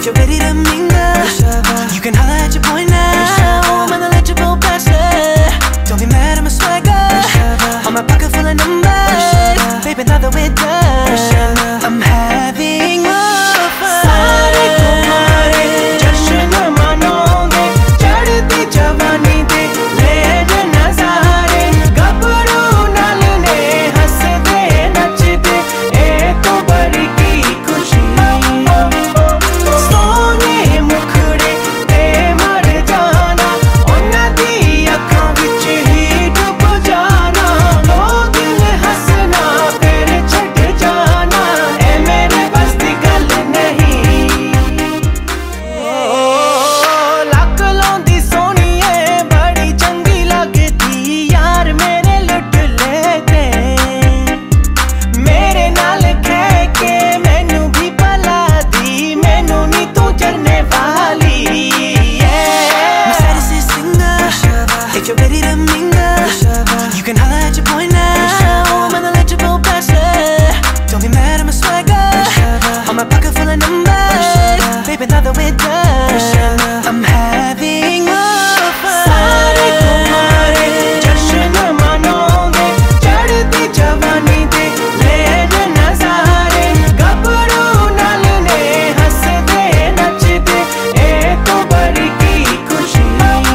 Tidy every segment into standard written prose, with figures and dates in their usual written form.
If you're ready to mingle, you can holler at your boy now. I'm an eligible bachelor. Don't be mad at my swagger. On my pocket full of numbers. Baby, now that we're done, I'm having more fun. सारे कुमारे जश्न मनाओगे, चढ़ती जवानी दे ले नज़ारे। गबरू नालने हंसदे नचदे, ए तो बड़ी की खुशी। सोने मुखड़े ते मर जाना, उन्हां दी अखां विच ही डुब जाना। दो दिन हंसना फिर छड़ जाना, ए मेरे बस दी गल नहीं। लक लाउंदी सोहणीए बड़ी चंगी लगदी, यार मेरे लुट ले ते। मेरे नाल कह के मैनू भी भला दी, मैनू नी तू जरने वाली। My status is single. If you're ready to mingle, you can holler at your boy now. I'm an eligible bachelor. Don't be mad at my swagger. On my pocket full of numbers. Baby, now that we're done, I'm having more fun. सारे कुमारे जश्न मनाओगे, चढ़ती जवानी दे ले नज़ारे। गबरू नालने हंसदे नचदे, ए तो बड़ी की खुशी।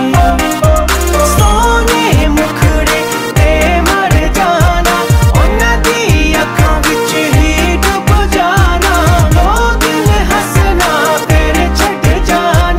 सोने मुखड़े ते मर जाना, उन्हां दी अखां विच ही डुब जाना। दो दिन हंसना फिर छड़ जाना,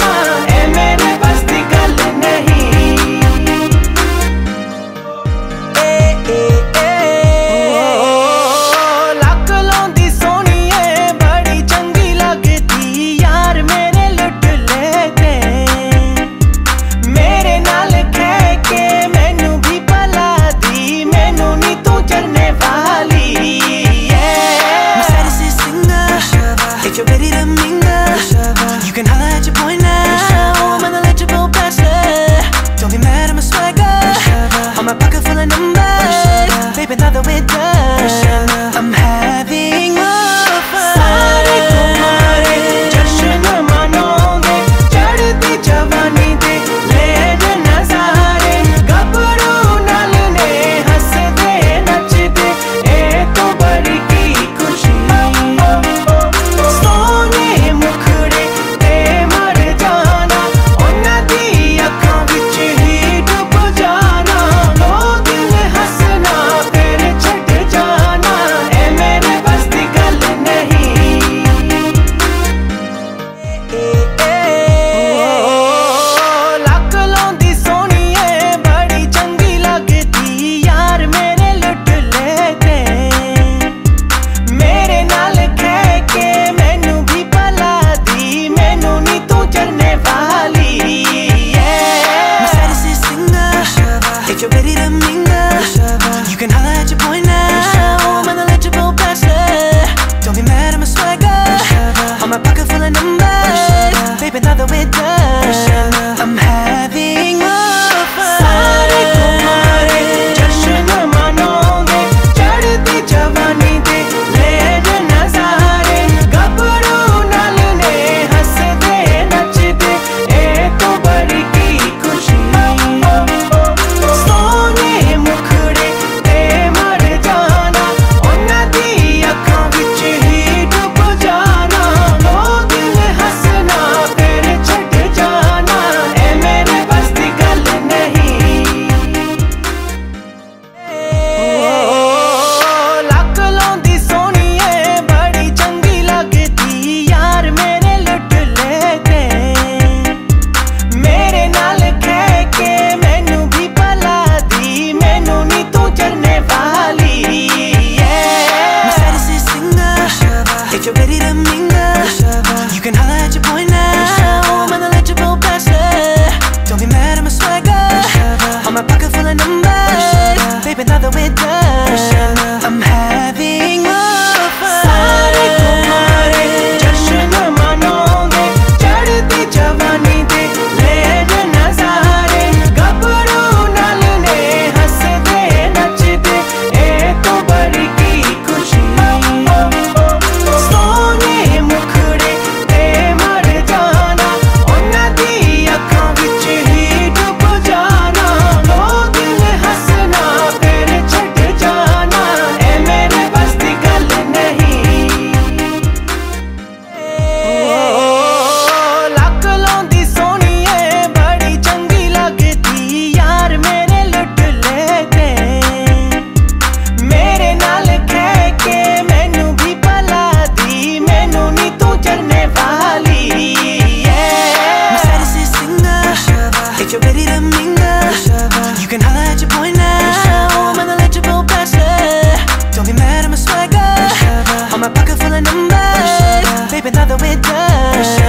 नशा